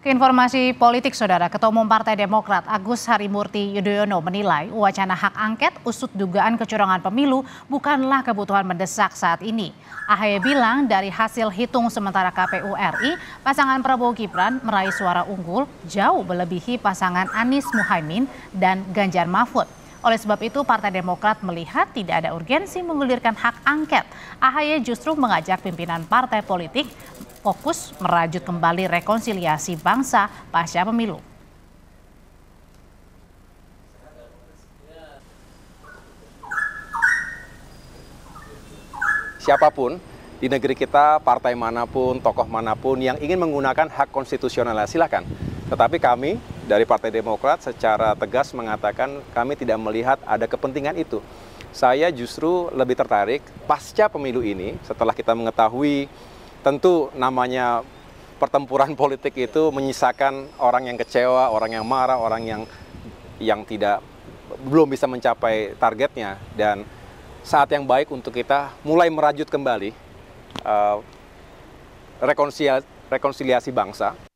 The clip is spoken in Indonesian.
Ke informasi politik, Saudara, Ketua Umum Partai Demokrat Agus Harimurti Yudhoyono menilai wacana hak angket usut dugaan kecurangan pemilu bukanlah kebutuhan mendesak saat ini. AHY bilang dari hasil hitung sementara KPU RI, pasangan Prabowo Gibran meraih suara unggul jauh melebihi pasangan Anies Muhaimin dan Ganjar Mahfud. Oleh sebab itu, Partai Demokrat melihat tidak ada urgensi menggulirkan hak angket. AHY justru mengajak pimpinan partai politik fokus merajut kembali rekonsiliasi bangsa pasca pemilu. Siapapun di negeri kita, partai manapun, tokoh manapun yang ingin menggunakan hak konstitusional, silakan. Tetapi kami dari Partai Demokrat secara tegas mengatakan kami tidak melihat ada kepentingan itu. Saya justru lebih tertarik pasca pemilu ini, setelah kita mengetahui tentu namanya pertempuran politik itu menyisakan orang yang kecewa, orang yang marah, orang yang belum bisa mencapai targetnya, dan saat yang baik untuk kita mulai merajut kembali rekonsiliasi bangsa.